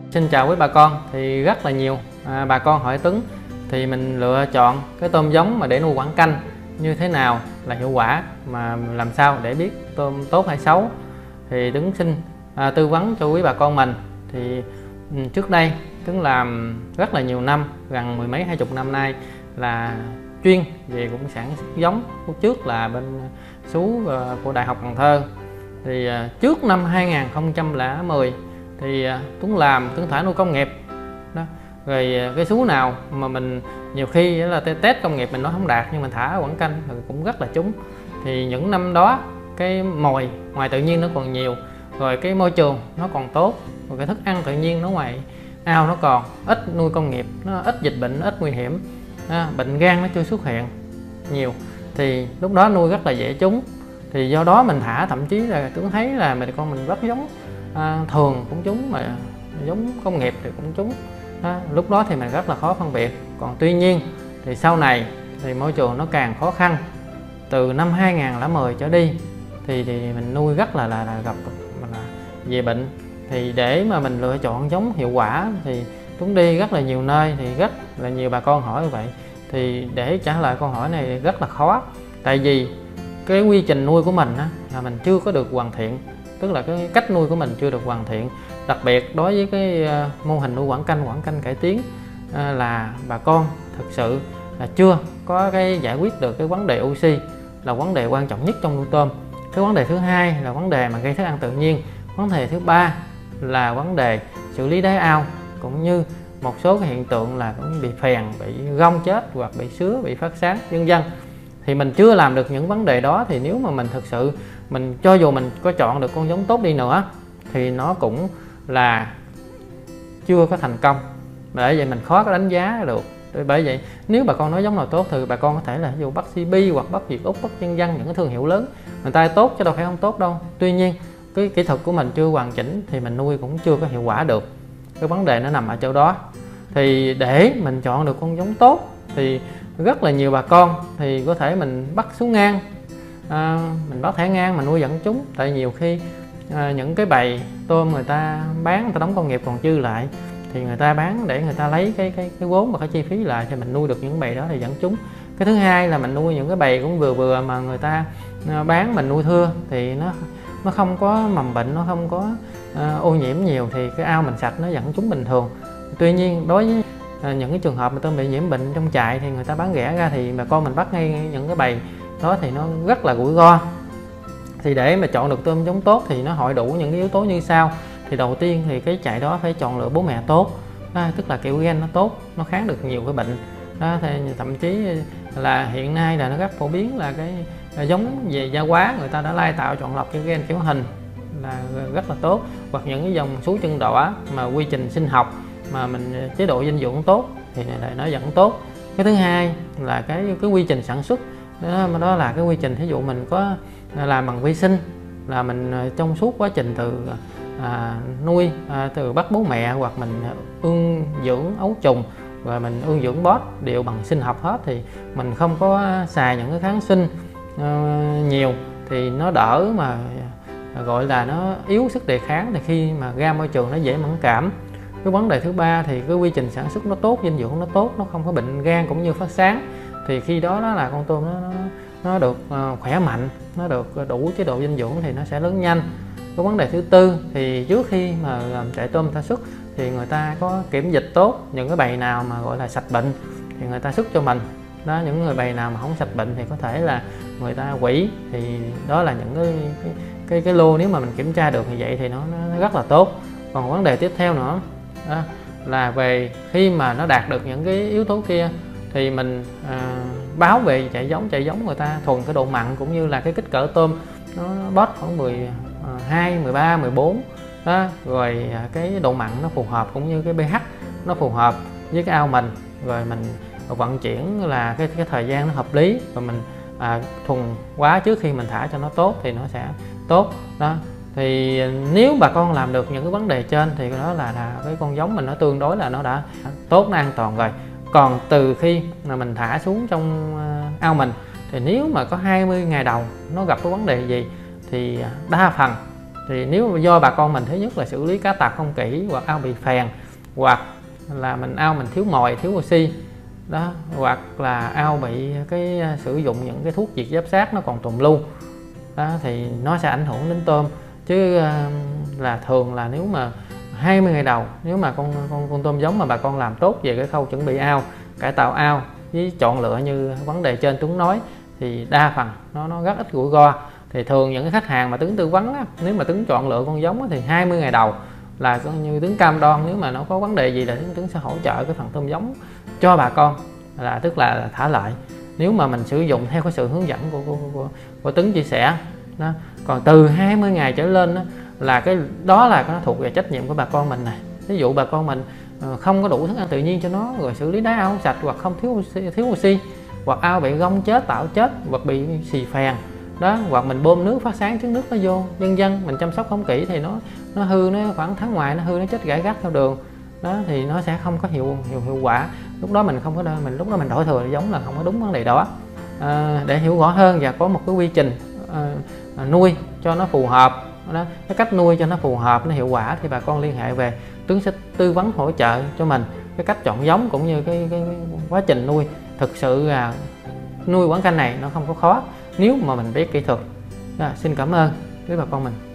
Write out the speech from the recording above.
Xin chào quý bà con. Thì rất là nhiều bà con hỏi Tuấn thì mình lựa chọn cái tôm giống mà để nuôi quảng canh như thế nào là hiệu quả, mà làm sao để biết tôm tốt hay xấu. Thì Tuấn xin tư vấn cho quý bà con mình. Thì trước đây Tuấn làm rất là nhiều năm, gần mười mấy 20 năm nay, là chuyên về cũng sản xuất giống. Trước là bên Sú của Đại học Cần Thơ. Thì trước năm 2010 thì Tuấn thả nuôi công nghiệp đó. Rồi cái sú nào mà mình nhiều khi là test công nghiệp mình nó không đạt, nhưng mình thả quảng canh thì cũng rất là trúng. Thì những năm đó cái mồi ngoài tự nhiên nó còn nhiều, rồi cái môi trường nó còn tốt, rồi cái thức ăn tự nhiên nó ngoài ao nó còn ít, nuôi công nghiệp nó ít dịch bệnh, ít nguy hiểm, bệnh gan nó chưa xuất hiện nhiều, thì lúc đó nuôi rất là dễ trúng. Thì do đó mình thả, thậm chí là Tuấn thấy là mình bắt giống thường cũng trúng, mà giống công nghiệp thì cũng trúng. Lúc đó thì mình rất là khó phân biệt. Còn tuy nhiên thì sau này thì môi trường nó càng khó khăn, từ năm 2010 trở đi thì mình nuôi rất là gặp về bệnh. Thì để mà mình lựa chọn giống hiệu quả thì Tuấn đi rất là nhiều nơi, thì rất là nhiều bà con hỏi như vậy. Thì để trả lời câu hỏi này rất là khó, tại vì cái quy trình nuôi của mình là mình chưa có được hoàn thiện, tức là cái cách nuôi của mình chưa được hoàn thiện. Đặc biệt đối với cái mô hình nuôi quảng canh cải tiến là bà con thực sự là chưa có cái giải quyết được cái vấn đề oxy, là vấn đề quan trọng nhất trong nuôi tôm. Cái vấn đề thứ hai là vấn đề mà gây thức ăn tự nhiên. Vấn đề thứ ba là vấn đề xử lý đáy ao, cũng như một số cái hiện tượng là cũng bị phèn, bị gông chết, hoặc bị sứa, bị phát sáng, vân vân. Thì mình chưa làm được những vấn đề đó, thì nếu mà mình thực sự cho dù mình có chọn được con giống tốt đi nữa thì nó cũng là chưa có thành công. Bởi vậy mình khó có đánh giá được. Bởi vậy nếu bà con nói giống nào tốt thì bà con có thể là ví dụ bắt CP hoặc bắt Việt Úc, bắt vân vân, những cái thương hiệu lớn người ta tốt chứ đâu phải không tốt đâu. Tuy nhiên cái kỹ thuật của mình chưa hoàn chỉnh thì mình nuôi cũng chưa có hiệu quả được. Cái vấn đề nó nằm ở chỗ đó. Thì để mình chọn được con giống tốt thì rất là nhiều bà con thì có thể mình bắt số ngang, mình bắt thẻ ngang mà nuôi dẫn chúng. Tại nhiều khi những cái bầy tôm người ta bán, người ta đóng công nghiệp còn dư lại thì người ta bán để người ta lấy cái vốn và cái chi phí lại, thì mình nuôi được những bầy đó thì dẫn chúng. Cái thứ hai là mình nuôi những cái bầy cũng vừa vừa mà người ta bán mình nuôi thưa, thì nó không có mầm bệnh, nó không có ô nhiễm nhiều, thì cái ao mình sạch nó dẫn chúng bình thường. Tuy nhiên đối với những cái trường hợp mà tôm bị nhiễm bệnh trong trại thì người ta bán rẻ ra, thì bà con mình bắt ngay những cái bầy đó thì nó rất là rủi ro. Thì để mà chọn được tôm giống tốt thì nó hội đủ những cái yếu tố như sau. Thì đầu tiên thì cái trại đó phải chọn lựa bố mẹ tốt, tức là kiểu gen nó tốt, nó kháng được nhiều cái bệnh đó. Thì thậm chí là hiện nay là nó rất phổ biến là cái giống về gia hóa, người ta đã lai tạo chọn lọc cái gen kiểu hình là rất là tốt. Hoặc những cái dòng sú chân đỏ mà quy trình sinh học mà mình chế độ dinh dưỡng tốt thì nó vẫn tốt. Cái thứ hai là cái quy trình sản xuất đó là cái quy trình, thí dụ mình có làm bằng vi sinh, là mình trong suốt quá trình từ nuôi, từ bắt bố mẹ, hoặc mình ương dưỡng ấu trùng, rồi mình ương dưỡng boss đều bằng sinh học hết, thì mình không có xài những cái kháng sinh nhiều, thì nó đỡ mà gọi là nó yếu sức đề kháng, thì khi mà ra môi trường nó dễ mẫn cảm. Cái vấn đề thứ ba thì cái quy trình sản xuất nó tốt, dinh dưỡng nó tốt, nó không có bệnh gan cũng như phát sáng, thì khi đó là con tôm nó được khỏe mạnh, nó được đủ chế độ dinh dưỡng thì nó sẽ lớn nhanh. Cái vấn đề thứ tư thì trước khi mà làm trại tôm ta xuất thì người ta có kiểm dịch tốt, những cái bầy nào mà gọi là sạch bệnh thì người ta xuất cho mình đó. Những người bầy nào mà không sạch bệnh thì có thể là người ta hủy. Thì đó là những cái lô, nếu mà mình kiểm tra được thì vậy thì nó rất là tốt. Còn vấn đề tiếp theo nữa đó, là về khi mà nó đạt được những cái yếu tố kia thì mình báo về chạy giống người ta thuần cái độ mặn cũng như là cái kích cỡ tôm nó bót khoảng 12, 13, 14 đó. Rồi cái độ mặn nó phù hợp, cũng như cái pH nó phù hợp với cái ao mình. Rồi mình vận chuyển là cái thời gian nó hợp lý, rồi mình thuần quá trước khi mình thả cho nó tốt thì nó sẽ tốt đó. Thì nếu bà con làm được những cái vấn đề trên thì đó là cái con giống mình nó tương đối là nó đã tốt, nó an toàn rồi. Còn từ khi mà mình thả xuống trong ao mình thì nếu mà có 20 ngày đầu nó gặp cái vấn đề gì thì đa phần Thì nếu do bà con mình thứ nhất là xử lý cá tạp không kỹ, hoặc ao bị phèn, hoặc là ao mình thiếu mồi, thiếu oxy đó, hoặc là ao bị sử dụng những cái thuốc diệt giáp sát nó còn tồn lưu đó, thì nó sẽ ảnh hưởng đến tôm. Chứ là thường là nếu mà 20 ngày đầu, nếu mà con tôm giống mà bà con làm tốt về cái khâu chuẩn bị ao, cải tạo ao với chọn lựa như vấn đề trên Tuấn nói, thì đa phần nó rất ít rủi ro. Thì thường những cái khách hàng mà Tuấn tư vấn á, nếu mà Tuấn chọn lựa con giống á, thì 20 ngày đầu là coi như Tuấn cam đoan nếu mà nó có vấn đề gì là Tuấn sẽ hỗ trợ cái phần tôm giống cho bà con, là tức là thả lại nếu mà mình sử dụng theo cái sự hướng dẫn của Tuấn chia sẻ đó. Còn từ 20 ngày trở lên đó, là đó là nó thuộc về trách nhiệm của bà con mình này. Ví dụ bà con mình không có đủ thức ăn tự nhiên cho nó, rồi xử lý đáy ao không sạch, hoặc không thiếu oxy, hoặc ao bị gông chết, tạo chết, hoặc bị xì phèn đó, hoặc mình bơm nước phát sáng trứng nước nó vô, dân mình chăm sóc không kỹ thì nó hư, nó khoảng tháng ngoài nó hư, nó chết rải rác theo đường đó, thì nó sẽ không có hiệu quả. Lúc đó mình không có lúc đó mình đổi thừa giống là không có đúng vấn đề đó. Để hiểu rõ hơn và có một cái quy trình nuôi cho nó phù hợp đó, cái cách nuôi cho nó phù hợp, nó hiệu quả, thì bà con liên hệ về, Tuấn sẽ tư vấn hỗ trợ cho mình cái cách chọn giống cũng như cái quá trình nuôi. Thực sự là nuôi quán canh này nó không có khó nếu mà mình biết kỹ thuật. Xin cảm ơn quý bà con mình.